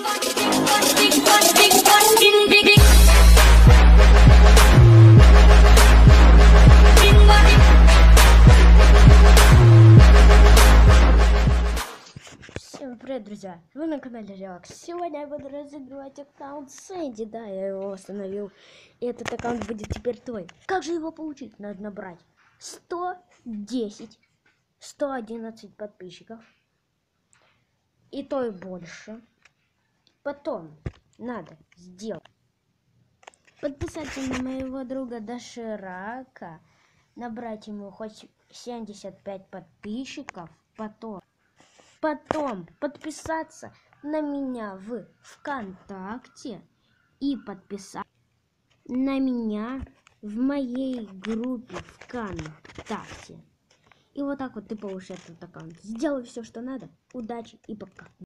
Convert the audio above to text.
Всем привет, друзья! Вы на канале Релакс. Сегодня я буду разыгрывать аккаунт Сэнди. Да, я его установил. И этот аккаунт будет теперь твой. Как же его получить? Надо набрать 110, 111 подписчиков. И то и больше. Потом надо сделать подписаться на моего друга Доширака, набрать ему хоть 75 подписчиков, потом подписаться на меня в ВКонтакте и подписаться на меня в моей группе ВКонтакте. И вот так вот ты получишь этот аккаунт. Сделай все, что надо. Удачи и пока.